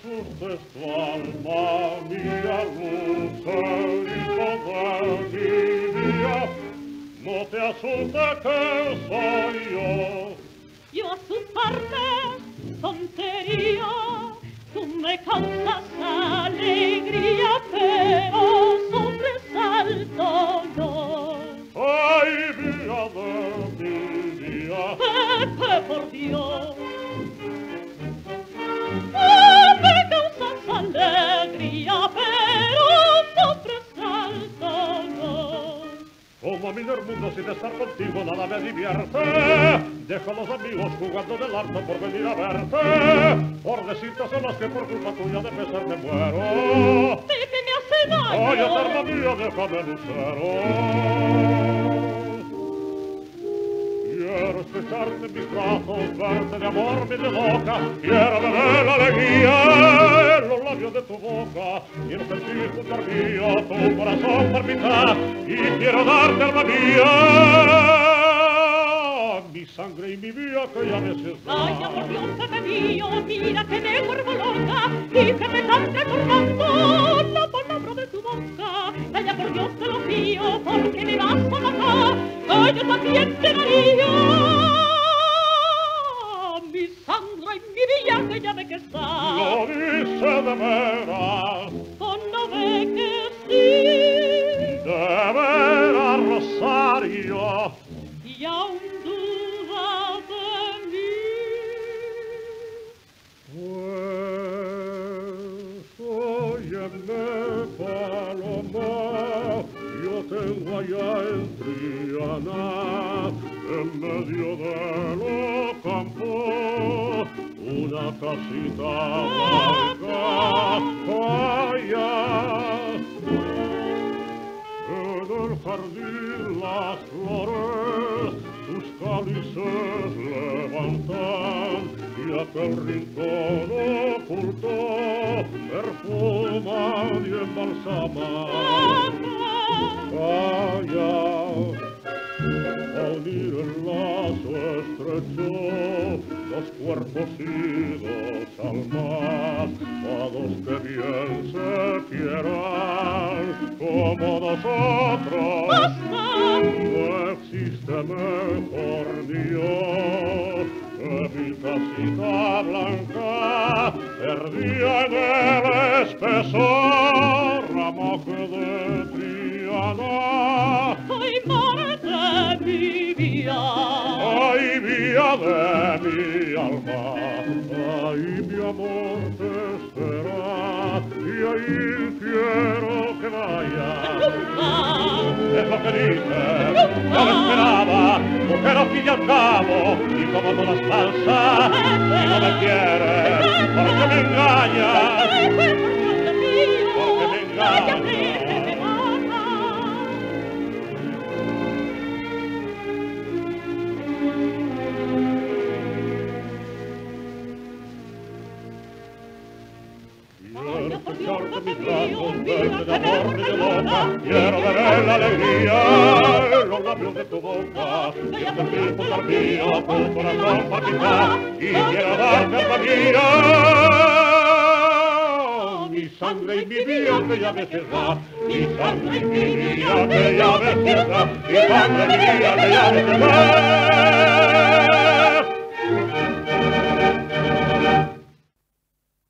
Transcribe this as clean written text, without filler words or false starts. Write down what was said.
asustes tu alma, mía lucerito de mi vida, no te asustes que soy yo. Yo asustarte, tontería, tú me causas alegría, pero sobresalto no. Ay, vida de mi vida, Pepe, por Dios. Me causas alegría, pero sobresalto no. como a mí del mundo sin estar contigo nada me divierte. Dejo a los amigos jugando del harto por venir a verte. Por decirte son las que por culpa tuya de pesar me muero. Sí que me hace daño. Ay, eterna mía, déjame lucero. Quiero estrecharte en mis brazos, verte de amor mi de loca. Quiero beber la alegría en los labios de tu boca. Quiero sentir junto al mío tu corazón palpitar. Y quiero darte alma mía, mi sangre y mi vida que ya necesito. Ay, por Dios, Pepe mío, mira que me vuelvo loca y que me están recordando la palabra de tu boca. Vaya por Dios, te lo pido, porque me vas a matar, que yo también te daría mi sangre y mi vida que ya ve que está. Lo dice de veras, Con no ve que sí, de veras, Rosario. y aún duda de mí. Pues óyeme, paloma, yo tengo allá en Triana, en medio de los campos, una casita blanca, allá. En el jardín las flores sus cálices levantan y aquel rincón oculto perfuman y embalsaman. Allá, a unir el lazo estrecho los cuerpos idos al mar, a dos que bien se quieran como nosotros. No existe mejor Dios que mi casita blanca, perdida en el espesor ramaje de Triana. Ay, madre de mi vida, Ay, vida de mi alma, ay, mi amor te espera y ahí quiero que vayas. Es lo que dices, yo lo esperaba, mujer al fin y al cabo, y como todas falsas, si no me quieres, porque me engañas, porque me engañas. Quiero escucharte mis brazos, verte de amor mi de loca. Quiero beber la alegría en los labios de tu boca. Quiero sentir junto al mío tu corazón palpitar y quiero darte alma mía, mi sangre y mi vida que ya me cierra, mi sangre y mi vida que ya me cierra, mi sangre y mi vida que ya me cierra.